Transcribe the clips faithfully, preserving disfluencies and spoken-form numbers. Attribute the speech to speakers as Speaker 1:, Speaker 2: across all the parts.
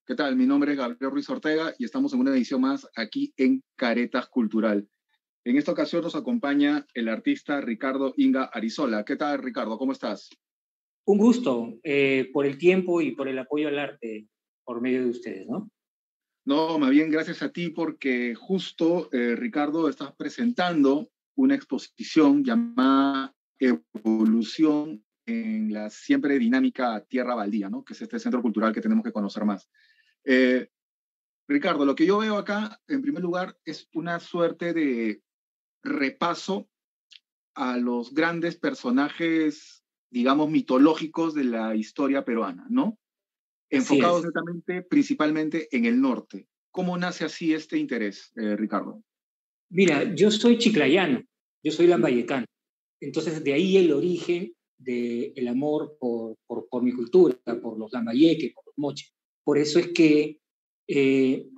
Speaker 1: ¿Qué tal? Mi nombre es Gabriel Ruiz Ortega y estamos en una edición más aquí en Caretas Cultural. En esta ocasión nos acompaña el artista Ricardo Inga Arizola. ¿Qué tal, Ricardo? ¿Cómo estás?
Speaker 2: Un gusto eh, por el tiempo y por el apoyo al arte por medio de ustedes, ¿no?
Speaker 1: No, más bien gracias a ti porque justo, eh, Ricardo, estás presentando una exposición llamada Evolución en la siempre dinámica Tierra Baldía, ¿no? Que es este centro cultural que tenemos que conocer más. Eh, Ricardo, lo que yo veo acá, en primer lugar, es una suerte de repaso a los grandes personajes, digamos, mitológicos de la historia peruana, ¿no?
Speaker 2: Así
Speaker 1: Enfocados
Speaker 2: es.
Speaker 1: netamente, principalmente en el norte. ¿Cómo nace así este interés, eh, Ricardo?
Speaker 2: Mira, yo soy chiclayano, yo soy lambayecano. Entonces, de ahí el origen del amor por, por, por mi cultura, por los lambayeques, por los moches. Por eso es que eh,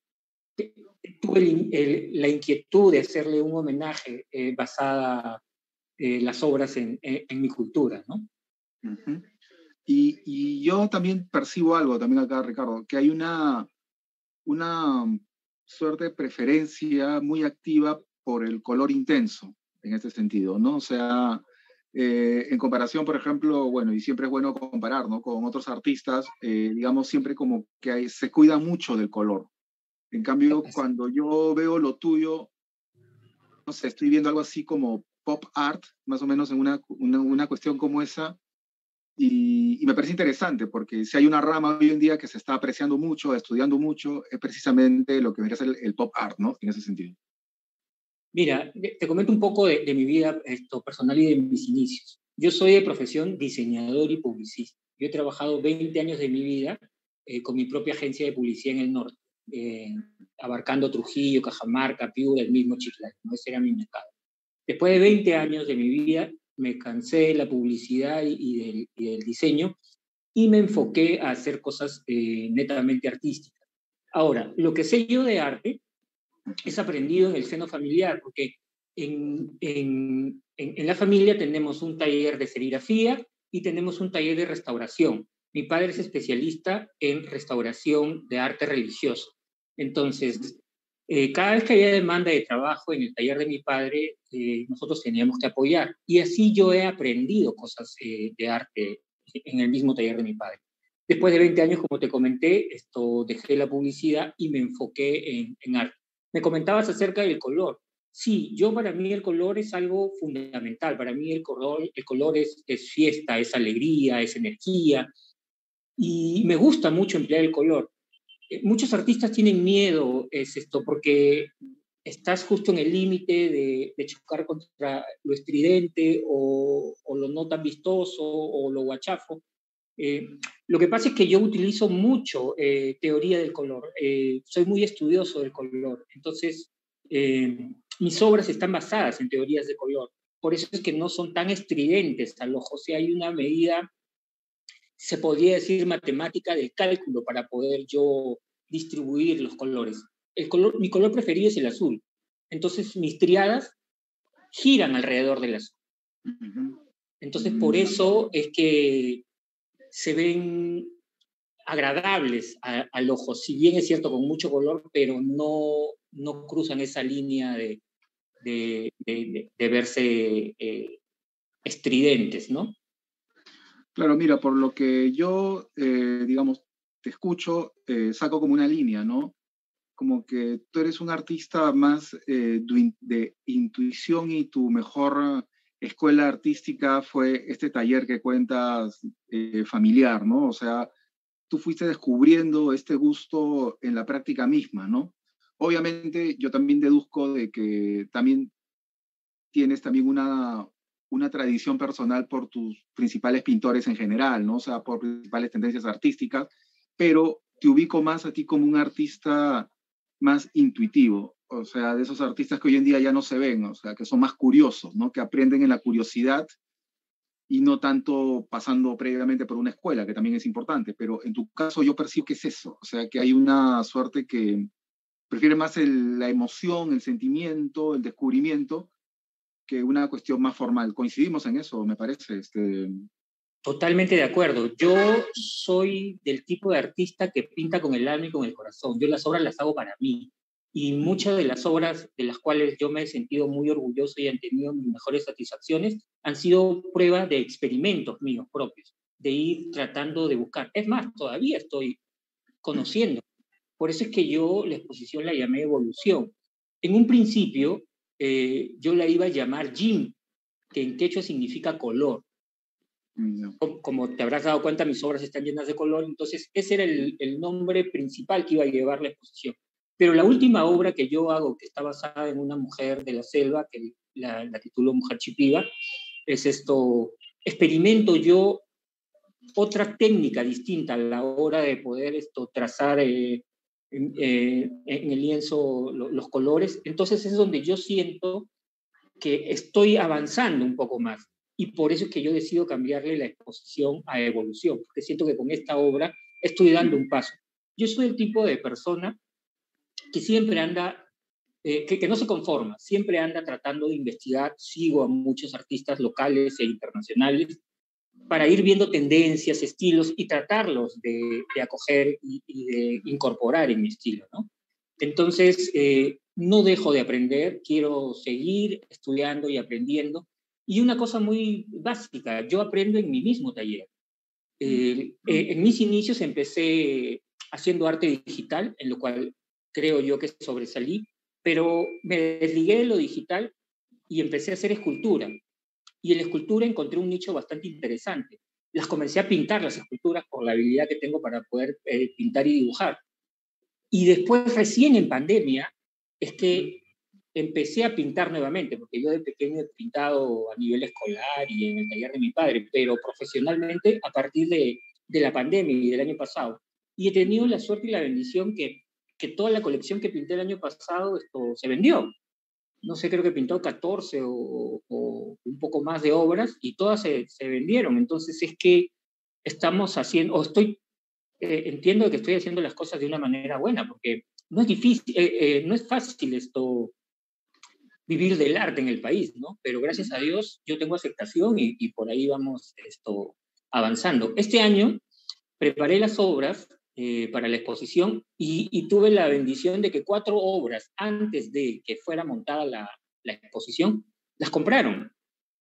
Speaker 2: tuve el, el, la inquietud de hacerle un homenaje eh, basada eh, las obras en, en, en mi cultura, ¿no?
Speaker 1: Uh-huh. Y, y yo también percibo algo también acá, Ricardo, que hay una, una suerte de preferencia muy activa por el color intenso, en este sentido, ¿no? O sea, eh, en comparación, por ejemplo, bueno, y siempre es bueno comparar, ¿no? Con otros artistas, eh, digamos, siempre como que hay, se cuida mucho del color. En cambio, cuando yo veo lo tuyo, no sé, estoy viendo algo así como pop art, más o menos en una, una, una cuestión como esa, y, y, me parece interesante, porque si hay una rama hoy en día que se está apreciando mucho, estudiando mucho, es precisamente lo que debería ser el, el pop art, ¿no? En ese sentido.
Speaker 2: Mira, te comento un poco de, de mi vida esto, personal y de mis inicios. Yo soy de profesión diseñador y publicista. Yo he trabajado veinte años de mi vida eh, con mi propia agencia de publicidad en el norte, eh, abarcando Trujillo, Cajamarca, Piura, el mismo Chiclayo, ¿no? Ese era mi mercado. Después de veinte años de mi vida, me cansé de la publicidad y, y, del, y del diseño y me enfoqué a hacer cosas eh, netamente artísticas. Ahora, lo que sé yo de arte es aprendido en el seno familiar, porque en, en, en, en la familia tenemos un taller de serigrafía y tenemos un taller de restauración. Mi padre es especialista en restauración de arte religioso. Entonces, eh, cada vez que había demanda de trabajo en el taller de mi padre, eh, nosotros teníamos que apoyar. Y así yo he aprendido cosas eh, de arte en el mismo taller de mi padre. Después de veinte años, como te comenté, esto, dejé la publicidad y me enfoqué en, en arte. Me comentabas acerca del color. Sí, yo para mí el color es algo fundamental. Para mí el color, el color es, es fiesta, es alegría, es energía. Y me gusta mucho emplear el color. Eh, muchos artistas tienen miedo, es esto, porque estás justo en el límite de, de chocar contra lo estridente o, o lo no tan vistoso o lo guachafo. Eh, lo que pasa es que yo utilizo mucho eh, teoría del color, eh, soy muy estudioso del color, entonces eh, mis obras están basadas en teorías de color, por eso es que no son tan estridentes al ojo, o sea, hay una medida, se podría decir matemática del cálculo para poder yo distribuir los colores. El color, mi color preferido es el azul, entonces mis triadas giran alrededor del azul. Entonces por eso es que se ven agradables a, al ojo, si bien es cierto con mucho color, pero no, no cruzan esa línea de, de, de, de verse eh, estridentes, ¿no?
Speaker 1: Claro, mira, por lo que yo, eh, digamos, te escucho, eh, saco como una línea, ¿no? Como que tú eres un artista más eh, de intuición y tu mejor escuela artística fue este taller que cuentas eh, familiar, ¿no? O sea, tú fuiste descubriendo este gusto en la práctica misma, ¿no? Obviamente yo también deduzco de que también tienes también una, una tradición personal por tus principales pintores en general, ¿no? O sea, por principales tendencias artísticas, pero te ubico más a ti como un artista más intuitivo, o sea, de esos artistas que hoy en día ya no se ven, o sea, que son más curiosos, ¿no? Que aprenden en la curiosidad y no tanto pasando previamente por una escuela, que también es importante, pero en tu caso yo percibo que es eso, o sea, que hay una suerte que prefiere más el, la emoción, el sentimiento, el descubrimiento, que una cuestión más formal. Coincidimos en eso, me parece. Este...
Speaker 2: Totalmente de acuerdo. Yo soy del tipo de artista que pinta con el alma y con el corazón. Yo las obras las hago para mí. Y muchas de las obras de las cuales yo me he sentido muy orgulloso y han tenido mis mejores satisfacciones han sido prueba de experimentos míos propios, de ir tratando de buscar. Es más, todavía estoy conociendo. Por eso es que yo la exposición la llamé Evolución. En un principio, eh, yo la iba a llamar Jim, que en quechua significa color.
Speaker 1: No.
Speaker 2: Como te habrás dado cuenta, mis obras están llenas de color, entonces ese era el, el nombre principal que iba a llevar la exposición. Pero la última obra que yo hago, que está basada en una mujer de la selva, que la, la titulo Mujer Chipiva, es esto, experimento yo otra técnica distinta a la hora de poder esto, trazar eh, en, eh, en el lienzo lo, los colores. Entonces es donde yo siento que estoy avanzando un poco más. Y por eso es que yo decido cambiarle la exposición a Evolución, porque siento que con esta obra estoy dando un paso. Yo soy el tipo de persona que siempre anda, eh, que, que no se conforma, siempre anda tratando de investigar, sigo a muchos artistas locales e internacionales, para ir viendo tendencias, estilos y tratarlos de, de acoger y, y de incorporar en mi estilo, ¿no? Entonces, eh, no dejo de aprender, quiero seguir estudiando y aprendiendo. Y una cosa muy básica, yo aprendo en mi mismo taller. Eh, eh, en mis inicios empecé haciendo arte digital, en lo cual creo yo que sobresalí, pero me desligué de lo digital y empecé a hacer escultura. Y en la escultura encontré un nicho bastante interesante. Las comencé a pintar, las esculturas, por la habilidad que tengo para poder eh, pintar y dibujar. Y después, recién en pandemia, es que empecé a pintar nuevamente, porque yo de pequeño he pintado a nivel escolar y en el taller de mi padre, pero profesionalmente a partir de, de la pandemia y del año pasado. Y he tenido la suerte y la bendición que, que toda la colección que pinté el año pasado esto, se vendió. No sé, creo que pintó catorce o, o un poco más de obras y todas se, se vendieron. Entonces es que estamos haciendo, o estoy eh, entiendo que estoy haciendo las cosas de una manera buena, porque no es difícil, eh, eh, no es fácil esto, vivir del arte en el país, ¿no? Pero gracias a Dios yo tengo aceptación y, y por ahí vamos esto, avanzando. Este año preparé las obras eh, para la exposición y, y, tuve la bendición de que cuatro obras antes de que fuera montada la, la exposición, las compraron.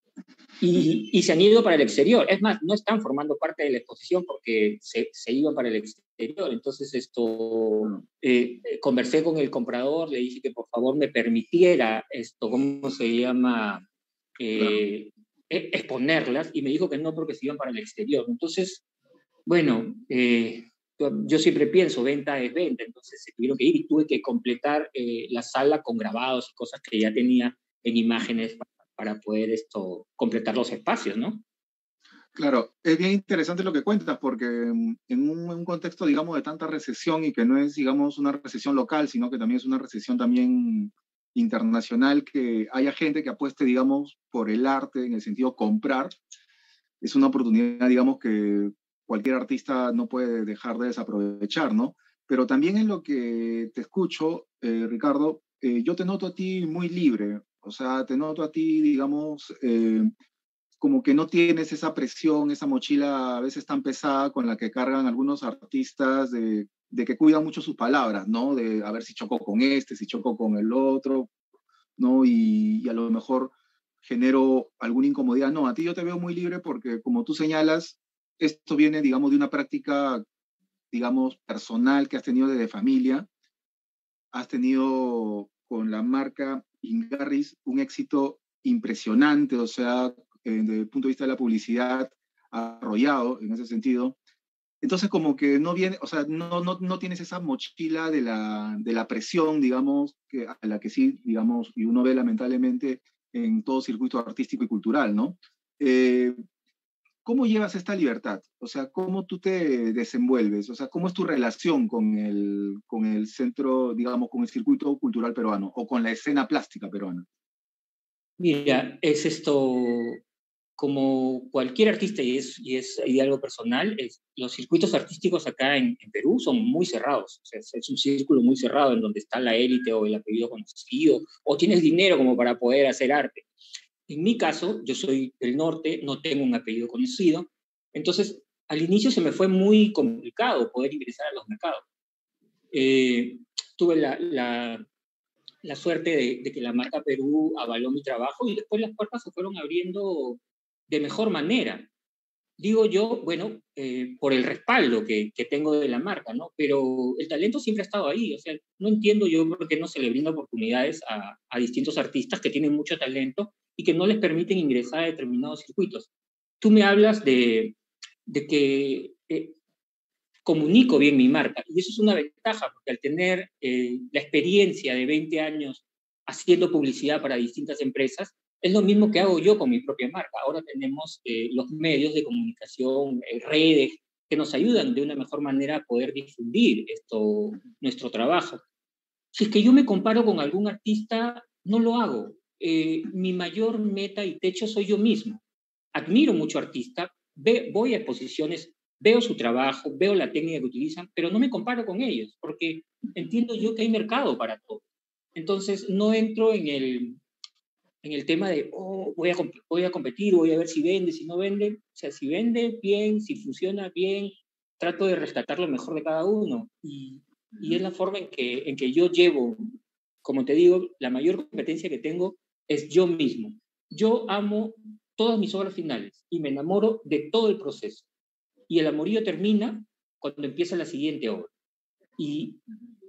Speaker 2: Y, y se han ido para el exterior. Es más, no están formando parte de la exposición porque se, se iban para el exterior. Entonces, esto, eh, conversé con el comprador, le dije que por favor me permitiera esto, ¿cómo se llama? Eh, exponerlas, y me dijo que no porque se iban para el exterior. Entonces, bueno, eh, yo siempre pienso, venta es venta, entonces se tuvieron que ir y tuve que completar eh, la sala con grabados y cosas que ya tenía en imágenes para poder esto, completar los espacios, ¿no?
Speaker 1: Claro, es bien interesante lo que cuentas, porque en un, un contexto, digamos, de tanta recesión y que no es, digamos, una recesión local, sino que también es una recesión también internacional, que haya gente que apueste, digamos, por el arte, en el sentido comprar, es una oportunidad, digamos, que cualquier artista no puede dejar de desaprovechar, ¿no? Pero también en lo que te escucho, eh, Ricardo, eh, yo te noto a ti muy libre, o sea, te noto a ti, digamos, eh, como que no tienes esa presión, esa mochila a veces tan pesada con la que cargan algunos artistas de, de que cuidan mucho sus palabras, ¿no? De a ver si chocó con este, si chocó con el otro, ¿no? Y, y a lo mejor genero alguna incomodidad. No, a ti yo te veo muy libre porque, como tú señalas, esto viene, digamos, de una práctica, digamos, personal que has tenido desde familia. Has tenido con la marca Ingarris un éxito impresionante, o sea, eh, desde el punto de vista de la publicidad, arrollado en ese sentido. Entonces, como que no viene, o sea, no, no, no tienes esa mochila de la, de la presión, digamos, que, a la que sí, digamos, y uno ve lamentablemente en todo circuito artístico y cultural, ¿no? Eh, ¿Cómo llevas esta libertad? O sea, ¿cómo tú te desenvuelves? O sea, ¿cómo es tu relación con el, con el centro, digamos, con el circuito cultural peruano o con la escena plástica peruana?
Speaker 2: Mira, es esto, como cualquier artista, y es, y es y algo personal, es, los circuitos artísticos acá en, en Perú son muy cerrados. O sea, es, es un círculo muy cerrado en donde está la élite o el apellido conocido, o tienes dinero como para poder hacer arte. En mi caso, yo soy del norte, no tengo un apellido conocido, Entonces, al inicio se me fue muy complicado poder ingresar a los mercados. Eh, tuve la, la, la suerte de, de que la marca Perú avaló mi trabajo y después las puertas se fueron abriendo de mejor manera. Digo yo, bueno, eh, por el respaldo que, que tengo de la marca, ¿no? Pero el talento siempre ha estado ahí, o sea, no entiendo yo por qué no se le brinda oportunidades a, a distintos artistas que tienen mucho talento y que no les permiten ingresar a determinados circuitos. Tú me hablas de, de que eh, comunico bien mi marca, y eso es una ventaja, porque al tener eh, la experiencia de veinte años haciendo publicidad para distintas empresas, es lo mismo que hago yo con mi propia marca. Ahora tenemos eh, los medios de comunicación, eh, redes, que nos ayudan de una mejor manera a poder difundir esto, nuestro trabajo. Si es que yo me comparo con algún artista, no lo hago. Eh, mi mayor meta y techo soy yo mismo. Admiro mucho artista, ve, voy a exposiciones, veo su trabajo, veo la técnica que utilizan, pero no me comparo con ellos, porque entiendo yo que hay mercado para todo. Entonces, no entro en el, en el tema de, oh, voy a, voy a competir, voy a ver si vende, si no vende. O sea, si vende, bien, si funciona, bien. Trato de rescatar lo mejor de cada uno. Y, y es la forma en que, en que yo llevo, como te digo, la mayor competencia que tengo es yo mismo. Yo amo todas mis obras finales y me enamoro de todo el proceso. Y el amorío termina cuando empieza la siguiente obra. Y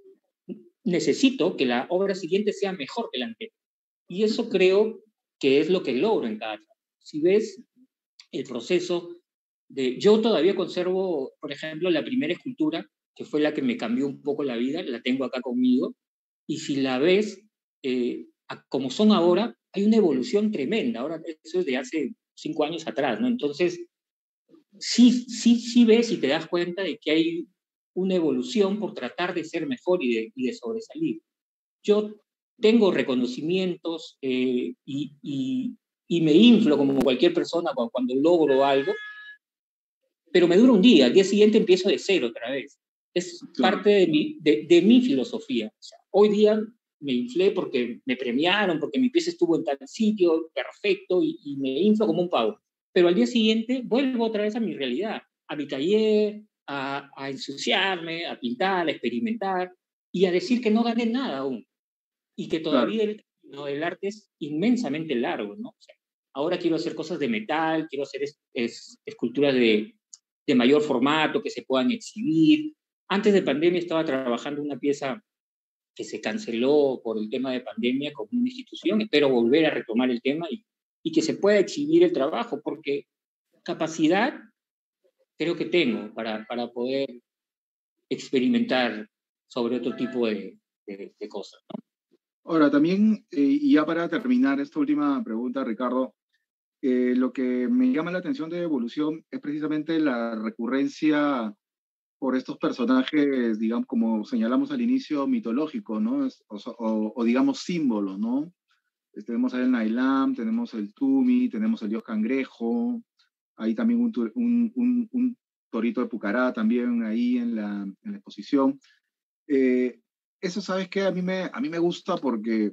Speaker 2: necesito que la obra siguiente sea mejor que la anterior. Y eso creo que es lo que logro en cada trabajo. Si ves el proceso de... Yo todavía conservo, por ejemplo, la primera escultura, que fue la que me cambió un poco la vida, la tengo acá conmigo, y si la ves, eh, como son ahora, hay una evolución tremenda. Ahora, eso es de hace cinco años atrás, ¿no? Entonces, sí, sí, sí ves y te das cuenta de que hay una evolución por tratar de ser mejor y de, y de sobresalir. Yo tengo reconocimientos eh, y, y, y me inflo como cualquier persona cuando, cuando logro algo, pero me dura un día, al día siguiente empiezo de cero otra vez. Es
Speaker 1: Claro.
Speaker 2: parte de mi, de, de mi filosofía. O sea, hoy día me inflé porque me premiaron, porque mi pieza estuvo en tal sitio, perfecto, y, y me inflo como un pavo. Pero al día siguiente vuelvo otra vez a mi realidad, a mi taller, a, a ensuciarme, a pintar, a experimentar, y a decir que no gané nada aún. Y que
Speaker 1: Claro.
Speaker 2: todavía el, ¿no? el arte es inmensamente largo, ¿no? O sea, ahora quiero hacer cosas de metal, quiero hacer es, es, esculturas de, de mayor formato, que se puedan exhibir. Antes de pandemia estaba trabajando una pieza que se canceló por el tema de pandemia con una institución. Espero volver a retomar el tema y, y que se pueda exhibir el trabajo, porque capacidad creo que tengo para, para poder experimentar sobre otro tipo de, de, de cosas, ¿no?
Speaker 1: Ahora, también, eh, y ya para terminar esta última pregunta, Ricardo, eh, lo que me llama la atención de Evolución es precisamente la recurrencia por estos personajes, digamos, como señalamos al inicio, mitológicos, ¿no? Es- o, so- o- o, digamos símbolos, ¿no? Este, tenemos ahí el Nailam, tenemos el Tumi, tenemos el Dios Cangrejo, hay también un, tu- un, un- un torito de Pucará también ahí en la, en la exposición. Eh, Eso, ¿sabes qué? A mí me, a mí me gusta porque,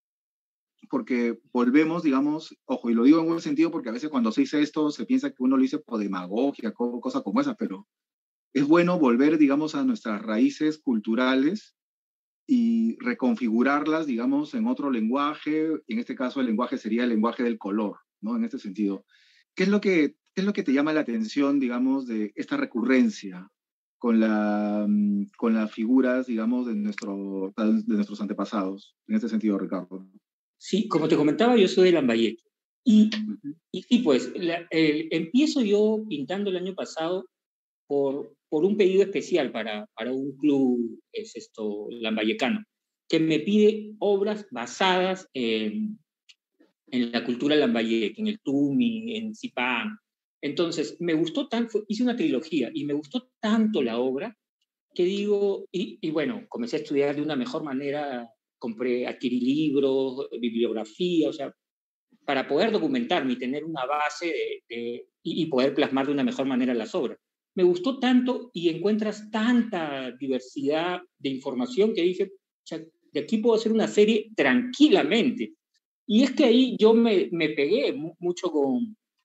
Speaker 1: porque volvemos, digamos, ojo, y lo digo en buen sentido porque a veces cuando se dice esto se piensa que uno lo dice por demagogia, co- cosas como esas, pero es bueno volver, digamos, a nuestras raíces culturales y reconfigurarlas, digamos, en otro lenguaje. En este caso, el lenguaje sería el lenguaje del color, ¿no? En este sentido. ¿Qué es lo que, qué es lo que te llama la atención, digamos, de esta recurrencia con, la, mm, con las figuras, digamos, de, nuestro, de nuestros antepasados? En este sentido, Ricardo.
Speaker 2: Sí, como te comentaba, yo soy de Lambayeque. Y,
Speaker 1: Ujú.
Speaker 2: y sí, pues la, el, empiezo yo pintando el año pasado por, por un pedido especial para, para un club, es esto, lambayecano, que me pide obras basadas en, en la cultura lambayeque, en el Tumi, en Zipán. Entonces, me gustó tanto, hice una trilogía y me gustó tanto la obra que digo, y, y bueno, comencé a estudiar de una mejor manera, compré, adquirí libros, bibliografía, o sea, para poder documentarme y tener una base de, de, y, y poder plasmar de una mejor manera las obras. Me gustó tanto y encuentras tanta diversidad de información que dije, o sea, de aquí puedo hacer una serie tranquilamente. Y es que ahí yo me, me pegué mu mucho con,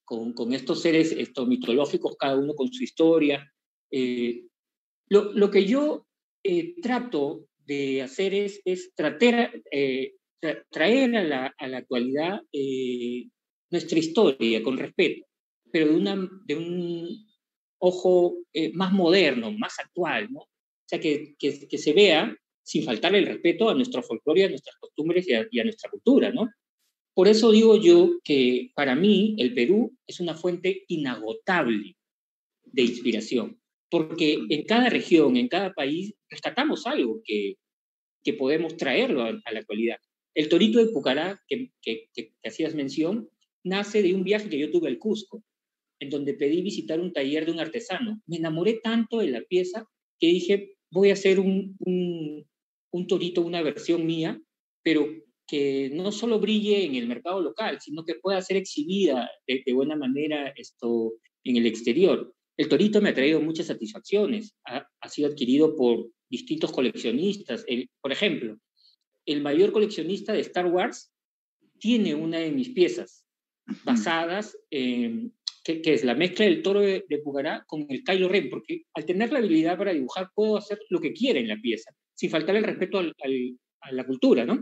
Speaker 2: con, con estos seres estos mitológicos, cada uno con su historia. Eh, lo, lo que yo eh, trato de hacer es, es tratar, eh, tra traer a la, a la actualidad eh, nuestra historia con respeto, pero de, una, de un ojo eh, más moderno, más actual, ¿no? O sea, que, que, que se vea sin faltarle el respeto a nuestro folclore, a nuestras costumbres y a, y a nuestra cultura, ¿no? Por eso digo yo que para mí el Perú es una fuente inagotable de inspiración, porque en cada región, en cada país, rescatamos algo que, que podemos traerlo a, a la actualidad. El torito de Pucará, que, que, que, que hacías mención, nace de un viaje que yo tuve al Cusco, en donde pedí visitar un taller de un artesano. Me enamoré tanto de la pieza que dije, voy a hacer un, un, un torito, una versión mía, pero que no solo brille en el mercado local, sino que pueda ser exhibida de, de buena manera esto, en el exterior. El torito me ha traído muchas satisfacciones. Ha, ha sido adquirido por distintos coleccionistas. El, por ejemplo, el mayor coleccionista de Star Wars tiene una de mis piezas basadas en... Que, que es la mezcla del toro de, de Pucará con el Kylo Ren, porque al tener la habilidad para dibujar puedo hacer lo que quiera en la pieza, sin faltar el respeto al, al, a la cultura, ¿no?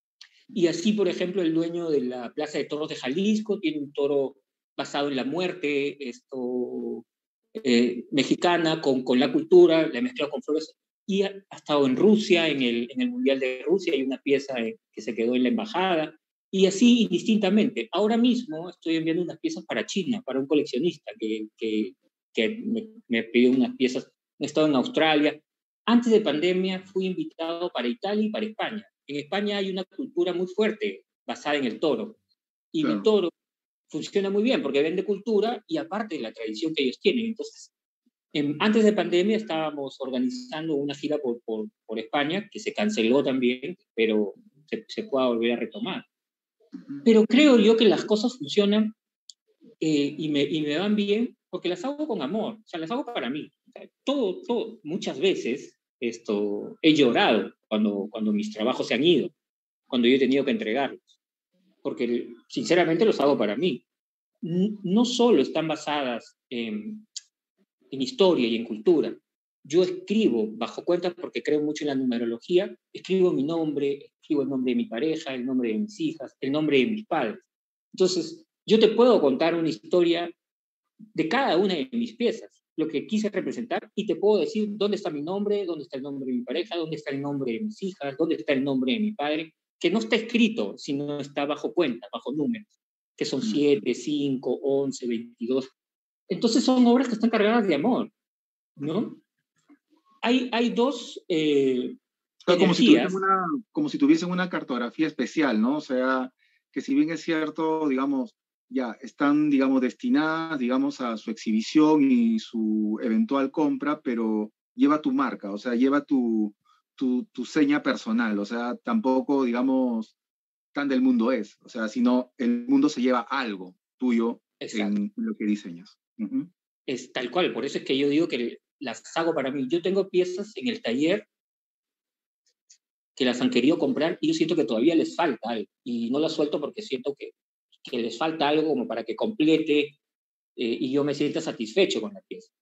Speaker 2: Y así, por ejemplo, el dueño de la Plaza de Toros de Jalisco tiene un toro basado en la muerte, esto, eh, mexicana, con, con la cultura, la he mezclado con flores, y ha, ha estado en Rusia, en el, en el Mundial de Rusia, hay una pieza que se quedó en la embajada, y así indistintamente. Ahora mismo estoy enviando unas piezas para China, para un coleccionista que, que, que me, me pidió unas piezas. He estado en Australia. Antes de pandemia fui invitado para Italia y para España. En España hay una cultura muy fuerte basada en el toro. Y claro, mi toro funciona muy bien porque vende cultura y aparte de la tradición que ellos tienen. Entonces, en, antes de pandemia estábamos organizando una gira por, por, por España, que se canceló también, pero se, se pueda volver a retomar. Pero creo yo que las cosas funcionan eh, y, me, y me van bien porque las hago con amor, o sea, las hago para mí. O sea, todo, todo, muchas veces esto, he llorado cuando, cuando mis trabajos se han ido, cuando yo he tenido que entregarlos, porque sinceramente los hago para mí. No solo están basadas en, en historia y en cultura. Yo escribo bajo cuentas porque creo mucho en la numerología, escribo mi nombre, escribo el nombre de mi pareja, el nombre de mis hijas, el nombre de mis padres. Entonces, yo te puedo contar una historia de cada una de mis piezas, lo que quise representar, y te puedo decir dónde está mi nombre, dónde está el nombre de mi pareja, dónde está el nombre de mis hijas, dónde está el nombre de mi padre, que no está escrito, sino está bajo cuentas, bajo números, que son siete, cinco, once, veintidós. Entonces son obras que están cargadas de amor, ¿no? Hay, hay dos eh,
Speaker 1: o sea, como si tuviesen una, como si tuviesen una cartografía especial, ¿no? O sea, que si bien es cierto, digamos, ya están, digamos, destinadas, digamos, a su exhibición y su eventual compra, pero lleva tu marca, o sea, lleva tu, tu, tu seña personal, o sea, tampoco, digamos, tan del mundo es, o sea, sino el mundo se lleva algo tuyo. Exacto. En lo que diseñas. Uh-huh.
Speaker 2: Es tal cual, por eso es que yo digo que las hago para mí. Yo tengo piezas en el taller que las han querido comprar y yo siento que todavía les falta algo, y no las suelto porque siento que, que les falta algo como para que complete eh, y yo me sienta satisfecho con la pieza.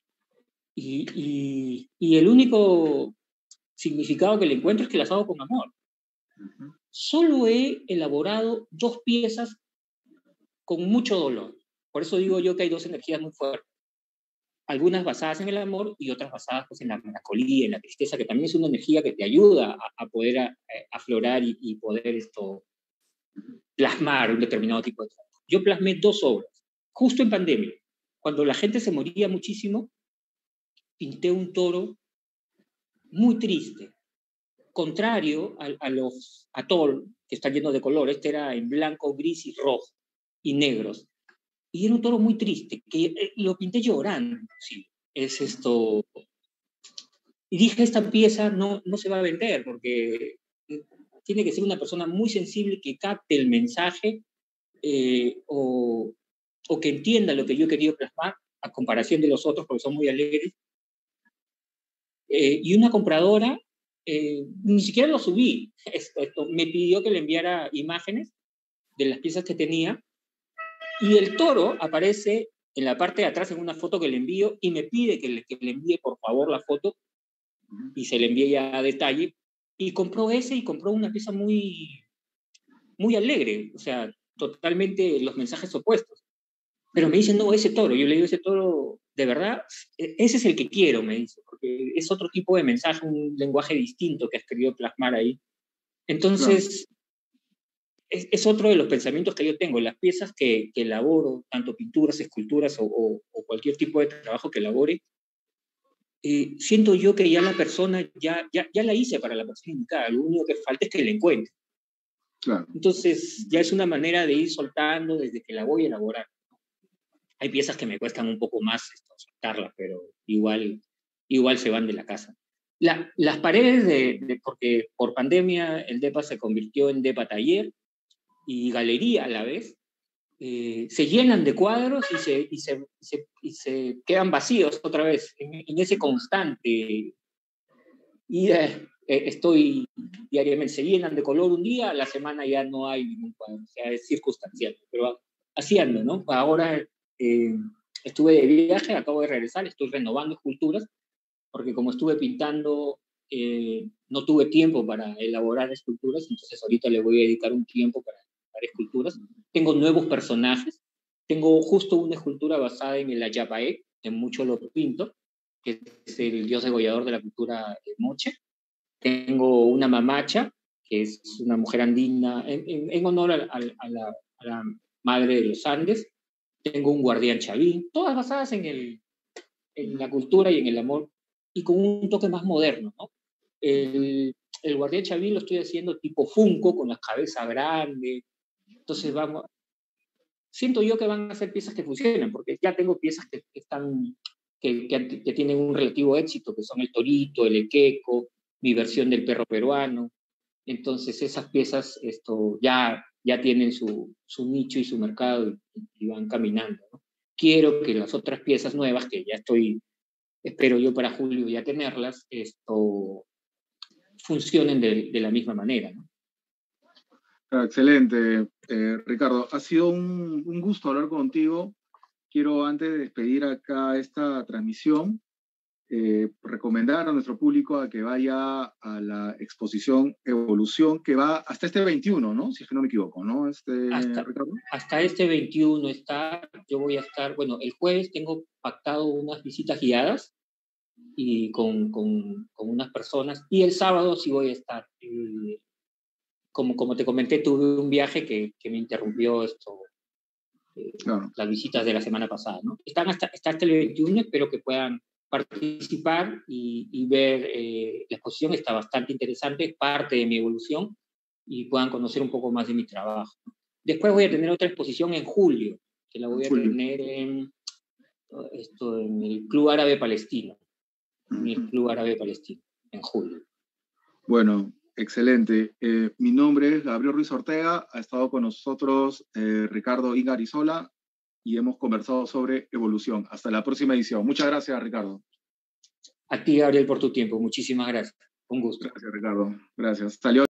Speaker 2: Y, y, y el único significado que le encuentro es que las hago con amor. Uh-huh. Solo he elaborado dos piezas con mucho dolor. Por eso digo yo que hay dos energías muy fuertes. Algunas basadas en el amor y otras basadas pues, en la melancolía, en la tristeza, que también es una energía que te ayuda a, a poder a, a aflorar y, y poder esto, plasmar un determinado tipo de trabajo. Yo plasmé dos obras, justo en pandemia. Cuando la gente se moría muchísimo, pinté un toro muy triste, contrario a, a los atol, que están llenos de color. Este era en blanco, gris y rojo, y negros. Y era un toro muy triste, que eh, lo pinté llorando, sí. Es esto... Y dije, esta pieza no, no se va a vender, porque tiene que ser una persona muy sensible que capte el mensaje eh, o, o que entienda lo que yo he querido plasmar, a comparación de los otros, porque son muy alegres. Eh, y una compradora, eh, ni siquiera lo subí, esto, esto, me pidió que le enviara imágenes de las piezas que tenía, Y el toro aparece en la parte de atrás en una foto que le envío y me pide que le, que le envíe por favor la foto y se le envíe ya a detalle. Y compró ese y compró una pieza muy, muy alegre, o sea, totalmente los mensajes opuestos. Pero me dice, no, ese toro. Yo le digo, ese toro, de verdad, ese es el que quiero, me dice, porque es otro tipo de mensaje, un lenguaje distinto que has querido plasmar ahí. Entonces, claro. es, es otro de los pensamientos que yo tengo. Las piezas que, que elaboro, tanto pinturas, esculturas o, o, o cualquier tipo de trabajo que elabore, eh, siento yo que ya la persona, ya, ya, ya la hice para la persona indicada. Lo único que falta es que la encuentre.
Speaker 1: Claro.
Speaker 2: Entonces, ya es una manera de ir soltando desde que la voy a elaborar. Hay piezas que me cuestan un poco más esto, soltarlas, pero igual, igual se van de la casa. La, las paredes, de, de, porque por pandemia el DEPA se convirtió en DEPA taller y galería a la vez, eh, se llenan de cuadros y se, y, se, y, se, y se quedan vacíos otra vez, en, en ese constante. Y eh, estoy diariamente, se llenan de color un día, a la semana ya no hay ningún cuadro, o sea, es circunstancial, pero así ando, ¿no? Ahora eh, estuve de viaje, acabo de regresar, estoy renovando esculturas, porque como estuve pintando, eh, no tuve tiempo para elaborar esculturas, entonces ahorita le voy a dedicar un tiempo para elaborar esculturas. Tengo nuevos personajes, tengo justo una escultura basada en el Ayapaé, que mucho lo pinto, que es el dios degollador de la cultura moche. Tengo una mamacha, que es una mujer andina, en, en, en honor a, a, a, la, a la madre de los Andes. Tengo un guardián chavín, todas basadas en, el, en la cultura y en el amor, y con un toque más moderno, ¿no? El, el guardián chavín lo estoy haciendo tipo Funko, con la cabeza grande. Entonces vamos, siento yo que van a ser piezas que funcionan, porque ya tengo piezas que, que están, que, que, que tienen un relativo éxito, que son el torito, el equeco, mi versión del perro peruano. Entonces esas piezas esto, ya, ya tienen su, su nicho y su mercado y, y van caminando, ¿no? Quiero que las otras piezas nuevas, que ya estoy, espero yo para julio ya tenerlas, esto, funcionen de, de la misma manera, ¿no?
Speaker 1: Excelente, eh, Ricardo. Ha sido un, un gusto hablar contigo. Quiero, antes de despedir acá esta transmisión, eh, recomendar a nuestro público a que vaya a la exposición Evolución, que va hasta este veintiuno, ¿no? Si es que no me equivoco, ¿no? Este,
Speaker 2: hasta,
Speaker 1: Ricardo.
Speaker 2: Hasta este veintiuno está, yo voy a estar, bueno, el jueves tengo pactado unas visitas guiadas y con, con, con unas personas, y el sábado sí voy a estar. Eh, como, como te comenté, tuve un viaje que, que me interrumpió esto, eh, claro. Las visitas de la semana pasada, ¿no? Están hasta, hasta el veintiuno, espero que puedan participar y, y ver, eh, la exposición está bastante interesante, es parte de mi evolución, y puedan conocer un poco más de mi trabajo. Después voy a tener otra exposición en julio, que la voy a julio. tener en, esto, en el Club Árabe Palestino, en el Club Árabe Palestino, en julio.
Speaker 1: Bueno, excelente. Eh, mi nombre es Gabriel Ruiz Ortega, ha estado con nosotros eh, Ricardo Ingarizola y hemos conversado sobre evolución. Hasta la próxima edición. Muchas gracias, Ricardo.
Speaker 2: A ti, Gabriel, por tu tiempo. Muchísimas gracias. Un gusto.
Speaker 1: Gracias, Ricardo. Gracias. Salió